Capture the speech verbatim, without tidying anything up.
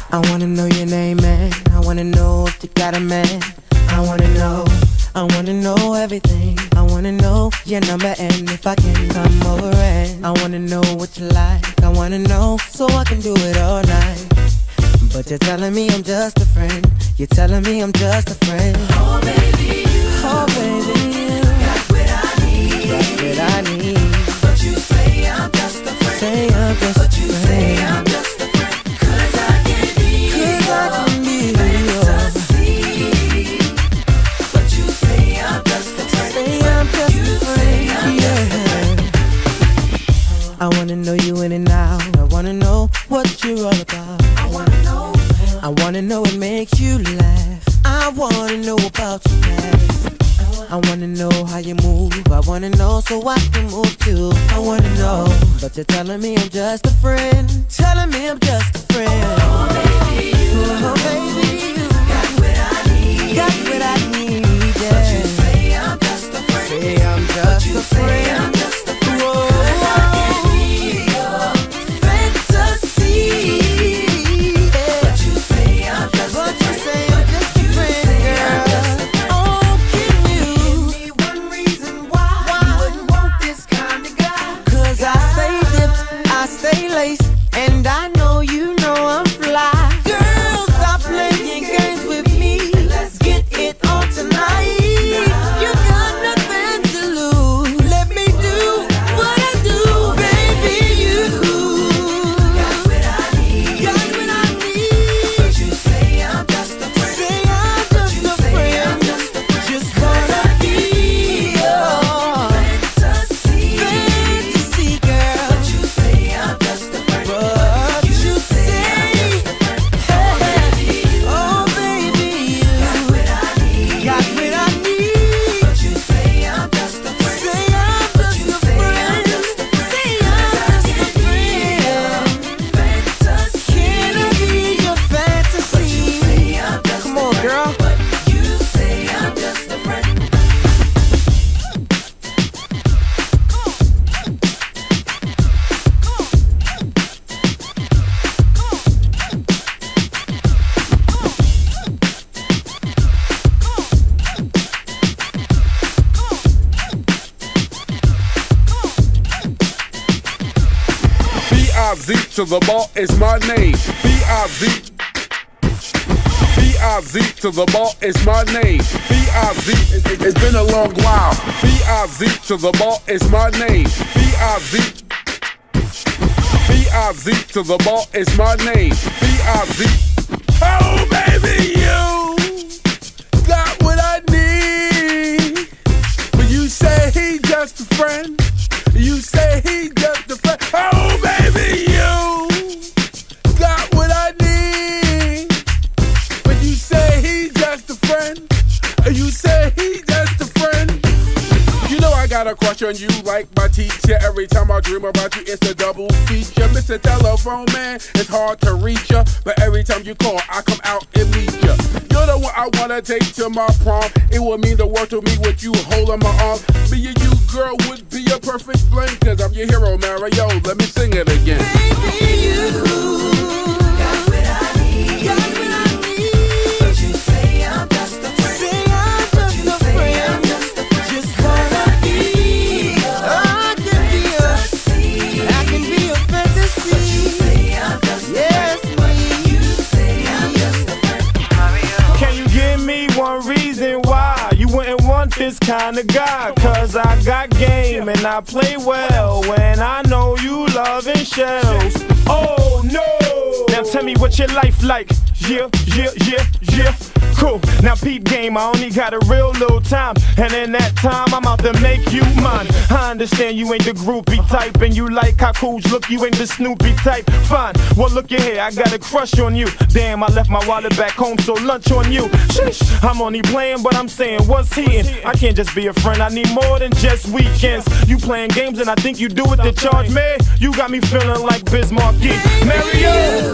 I wanna know your name, man. I wanna know if you got a man. I wanna know, I wanna know everything. I wanna know your number and if I can come over and I wanna know what you like. I wanna know so I can do it all night. But you're telling me I'm just a friend. You're telling me I'm just a friend. Oh baby, you, oh baby, you got what I need, got what I need. But you say I'm just a friend. Say I'm just but a you friend. say I'm just a friend. Cause I can be Cause I can be fantasy. But you say I'm just a friend. Say I'm just you a friend. I'm Yeah. just a I wanna know you in and out. I wanna know what you're all about. I wanna know. I wanna know what makes you laugh. I wanna know about your past. I wanna know how you move. I wanna know so I can move too. I wanna know, but you're telling me I'm just a friend. Telling me I'm just a friend. Oh baby, you, oh baby, you got what I need. Got what I need, yeah. But you say I'm just a friend. Say I'm just you a say friend. I'm just a friend. Whoa. Cause I can be your fantasy. Yeah. But you say I'm just But a you friend. say I'm just a friend, girl. Oh, can you Give me one reason why, why you wouldn't want this kind of guy. Cause I stay dipped, I stay laced, and I know you know I'm fly. Girl, stop playing games with me. Let's get it on tonight. You got nothing to lose. Let me do what I do, baby. You got what I need. got what I need. But you say I'm just a friend. Say I'm just a friend. Just wanna be your Fantasy. fantasy girl. But you say I'm just a friend. But you say, hey, oh baby, you Got what I need. got what I need. But you say I'm just a friend. Say I'm just a friend. Say I'm just a friend. Fantasy. Can I be your fantasy? Say I'm just Come a on, friend. girl. But you say I'm just a friend. B I Z to the ball is my name. B I Z. B I Z to the ball is my name. B I Z. It, it's been a long while. B I Z to the ball is my name. B I Z. B I Z to the ball is my name. B I Z. Oh baby, you got what I need. But you say he just a friend. You say he just a friend. Oh baby, you got what I need. But you say he just a friend. You say he just a friend. You know I got a crush on you like my teacher. Every time I dream about you, it's a double feature. Mister Telephone Man, it's hard to reach ya, but every time you call, I come out and meet ya. You're the one I wanna take to my prom. It would mean the world to me with you holding my arm. Me and you, girl, would be a perfect blend. Cause I'm your hero, Mario. Let me sing it again. Baby, you Got what I need. got what I need. But you say I'm just a friend. Say I'm just a friend. Just wanna be. I can be a. Fantasy. I can be a fantasy. Say I'm just a Yes, friend. You me. say I'm just a friend. Can you give me one reason why you wouldn't want this kind of guy? Cause I got game and I play well when I know you loving shells. Oh no! Now tell me what your life like. Yeah, yeah, yeah, yeah. Cool. Now peep game, I only got a real little time, and in that time I'm out to make you mine. I understand you ain't the groupie type, and you like how cool look, you ain't the Snoopy type. Fine, well look at here, I got a crush on you. Damn, I left my wallet back home, so lunch on you. Sheesh, I'm only playing, but I'm saying what's heating. I can't just be a friend, I need more than just weekends. You playing games, and I think you do it to charge me. You got me feeling like Biz Markie. Mario.